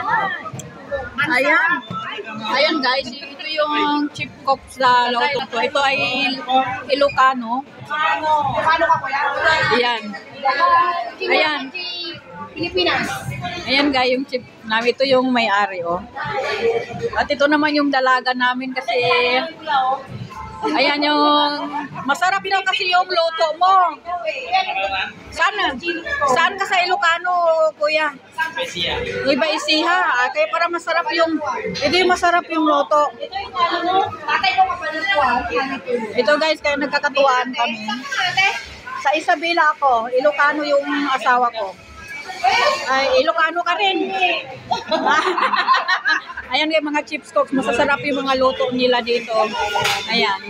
Ayan. Ayan guys, ito yung chip cook sa loto ko. Ito ay Ilocano. Ayan. Ayan. Pilipinas. Ayan guys, yung chip namin. Ito yung may-ari, oh. At ito naman yung dalaga namin kasi ayan yung masarap daw kasi yung luto mo. Saan ka sa Ilocano, kuya? Iba Isiha. Kaya para masarap yung, ito yung masarap yung luto. Ito guys, kaya nagkakatuwaan kami. Sa Isabela ako, Ilocano yung asawa ko. Ay, Ilocano ka rin. Ayan yung mga chips cooks, masasarap yung mga luto nila dito. Ayan.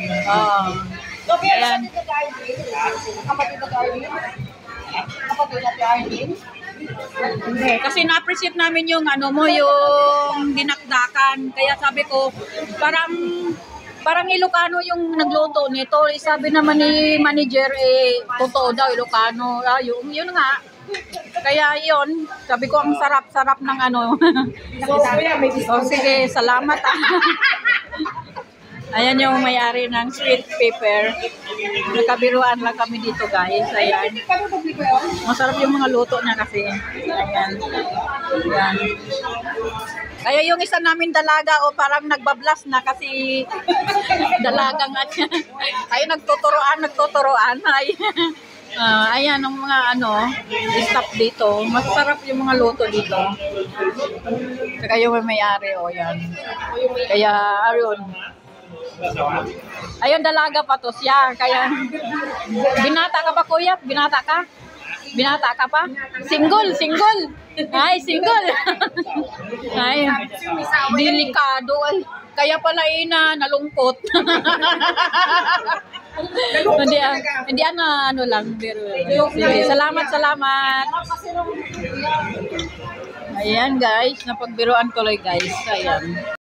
Ayan. Kasi na-appreciate namin yung ano mo, yung dinakdakan. Kaya sabi ko, parang Ilocano yung nagluto nito. Sabi naman ni manager, totoo daw Ilocano. Yun nga. Kaya yun, sabi ko ang sarap-sarap ng ano. Sige, salamat ah. Ayan yung may-ari ng sweet pepper. Nagkabiruan lang kami dito guys. Ayan. Masarap yung mga luto niya kasi. Ayan. Ayan. Kaya yung isa namin dalaga parang nagbablas na kasi dalaga nga niya. Ay nagtuturoan. Ay. Ayan ang mga staff dito. Masarap yung mga luto dito. Kaya yung may-ari yan. Kaya ayun. Ayun dalaga pa to siya. Kaya binata ka pa kuya? Binata ka? Binata ka pa? Single. Ay, single. Ay, delikado. Kaya pala nalungkot. Hindi ano lang. Sige, salamat. Ayan guys, napagbiruan tuloy guys. Ayan.